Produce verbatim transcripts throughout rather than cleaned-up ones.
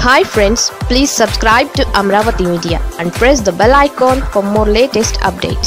Hi friends, please subscribe to Amaravathi Media and press the bell icon for more latest updates.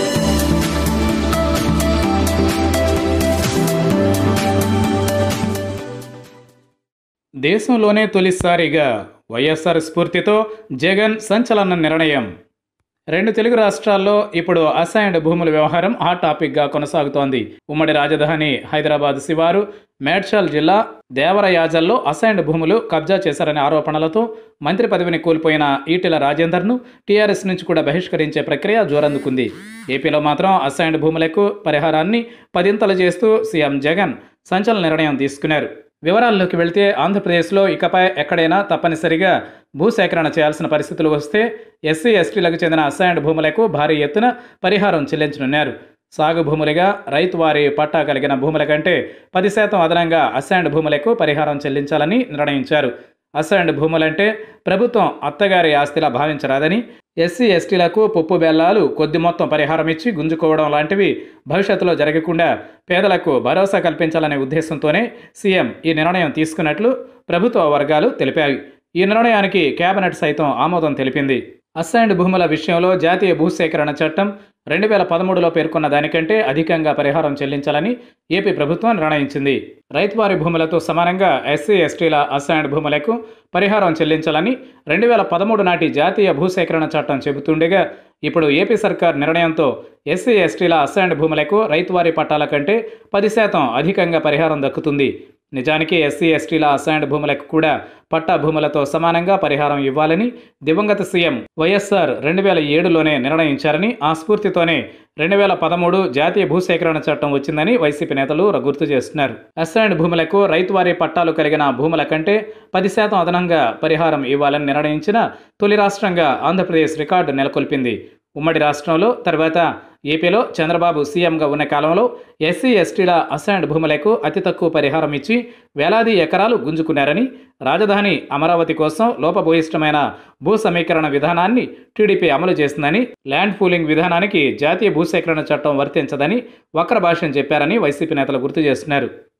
దేశంలోనే తొలిసారిగా వైఎస్ఆర్ స్ఫూర్తితో జగన్ సంచలన నిర్ణయం. రెండు తెలుగు రాష్ట్రాల్లో ఇప్పుడు అసైన్డ్ భూముల వ్యవహారం హాట్ టాపిక్గా కొనసాగుతోంది. ఉమ్మడి రాజధాని హైదరాబాద్ శివారు మేడ్చల్ జిల్లా దేవరయాజల్లో అసైన్డ్ భూములు కబ్జా చేశారనే ఆరోపణలతో మంత్రి పదవిని కోల్పోయిన ఈటెల రాజేందర్ను టీఆర్ఎస్ నుంచి కూడా బహిష్కరించే ప్రక్రియ జోరందుకుంది. ఏపీలో మాత్రం అసైన్డ్ భూములకు పరిహారాన్ని పదింతలు చేస్తూ సీఎం జగన్ సంచలన నిర్ణయం తీసుకున్నారు. వివరాల్లోకి వెళితే ఆంధ్రప్రదేశ్లో ఇకపై ఎక్కడైనా తప్పనిసరిగా భూసేకరణ చేయాల్సిన పరిస్థితులు వస్తే ఎస్సీ ఎస్టీలకు చెందిన అసైన్డ్ భూములకు భారీ ఎత్తున పరిహారం చెల్లించనున్నారు. సాగు భూములుగా రైతు వారి పట్టా కలిగిన భూముల కంటే పది శాతం అదనంగా అసైన్డ్ భూములకు పరిహారం చెల్లించాలని నిర్ణయించారు. అసైన్డ్ భూములంటే ప్రభుత్వం అత్తగారి ఆస్తిలా భావించరాదని, ఎస్సీ ఎస్టీలకు పప్పు బెల్లాలు కొద్ది మొత్తం పరిహారం ఇచ్చి గుంజుకోవడం లాంటివి భవిష్యత్తులో జరగకుండా పేదలకు భరోసా కల్పించాలనే ఉద్దేశంతోనే సీఎం ఈ నిర్ణయం తీసుకున్నట్లు ప్రభుత్వ వర్గాలు తెలిపాయి. ఈ నిర్ణయానికి కేబినెట్ సైతం ఆమోదం తెలిపింది. అసైన్డ్ భూముల విషయంలో జాతీయ భూసేకరణ చట్టం రెండు వేల పదమూడులో పేర్కొన్న దానికంటే అధికంగా పరిహారం చెల్లించాలని ఏపీ ప్రభుత్వం నిర్ణయించింది. రైతువారి భూములతో సమానంగా ఎస్సీ ఎస్టీల అసైన్డ్ భూములకు పరిహారం చెల్లించాలని రెండు వేల పదమూడు నాటి జాతీయ భూసేకరణ చట్టం చెబుతుండగా, ఇప్పుడు ఏపీ సర్కార్ నిర్ణయంతో ఎస్సీ ఎస్టీల అసైన్డ్ భూములకు రైతువారి పట్టాల కంటే పది శాతం అధికంగా పరిహారం దక్కుతుంది. నిజానికి ఎస్సీ ఎస్టీల అసైన్డ్ భూములకు కూడా పట్టా భూములతో సమానంగా పరిహారం ఇవ్వాలని దివంగత సీఎం వైఎస్ఆర్ రెండు వేల ఏడులోనే నిర్ణయించారని, ఆ స్ఫూర్తితోనే రెండు వేల పదమూడు జాతీయ భూసేకరణ చట్టం వచ్చిందని వైసీపీ నేతలు గుర్తు చేస్తున్నారు. అసైన్డ్ భూములకు రైతువారీ పట్టాలు కలిగిన భూముల కంటే పది శాతం అదనంగా పరిహారం ఇవ్వాలని నిర్ణయించిన తొలి రాష్ట్రంగా ఆంధ్రప్రదేశ్ రికార్డు నెలకొల్పింది. ఉమ్మడి రాష్ట్రంలో తర్వాత ఏపీలో చంద్రబాబు సీఎంగా ఉన్న కాలంలో ఎస్సీ ఎస్టీల అసైన్డ్ భూములకు అతి తక్కువ పరిహారం ఇచ్చి వేలాది ఎకరాలు గుంజుకున్నారని, రాజధాని అమరావతి కోసం లోపభూయిష్టమైన భూ సమీకరణ విధానాన్ని టీడీపీ అమలు చేసిందని, ల్యాండ్ పూలింగ్ విధానానికి జాతీయ భూసేకరణ చట్టం వర్తించదని వక్ర భాష్యం చెప్పారని వైసీపీ నేతలు గుర్తు చేస్తున్నారు.